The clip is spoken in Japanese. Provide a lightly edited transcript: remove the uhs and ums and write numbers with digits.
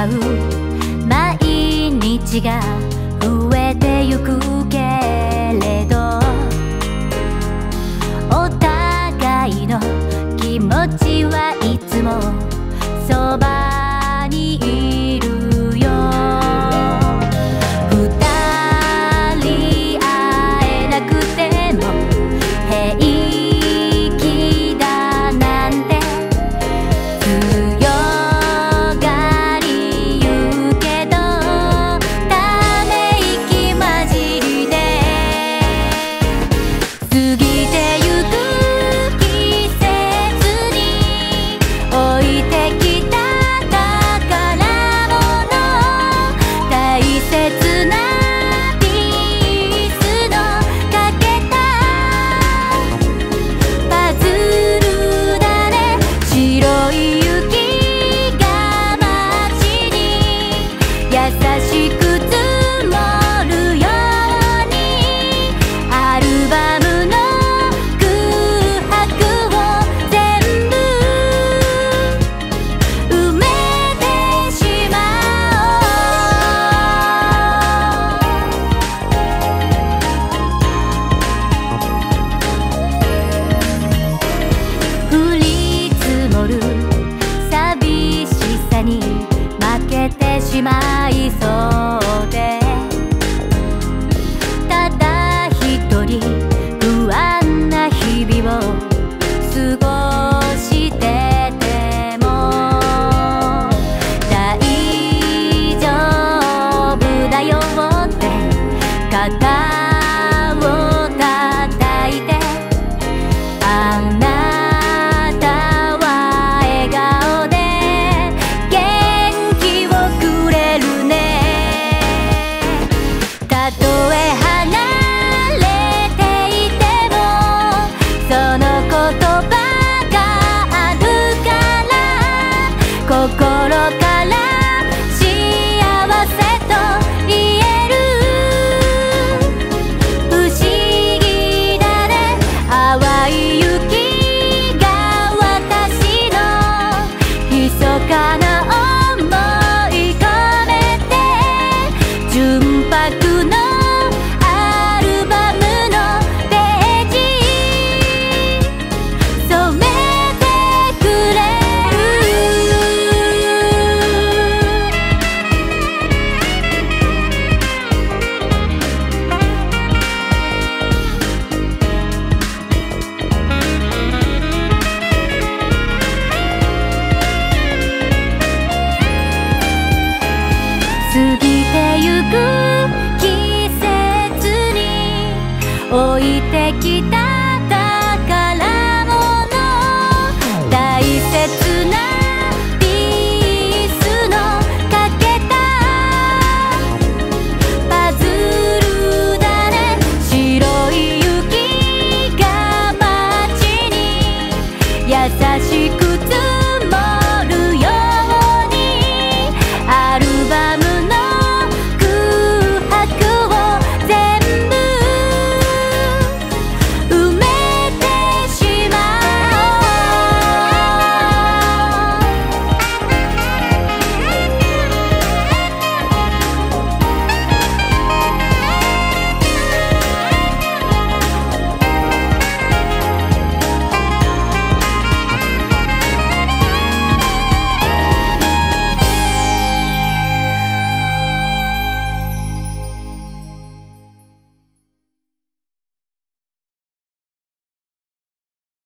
う毎日が増えてゆくけれど、お互いの気持ちはいつもそばにいるよ。二人会えなくても平気だなんて強がり言うけど、ため息混じりで過ぎてゆく季節に置いてきた宝物、大切なピースのかけたパズルだね。白い雪が街に優しく積もるように、アルバムの空白を全部埋めてしまおう。降り積もる寂しさに負けてしまいそうで、ただ一人不安な日々を過ごしてても大丈夫だよって肩を叩いて、あなたは笑顔で元気をくれるね。たとえ離れていてもその言葉があるから、心から幸せと言える。不思議だね、淡い雪が私の密かな想い込めて、純白のアルバムのページ染めてくれ過ぎてゆく季節に置いてきた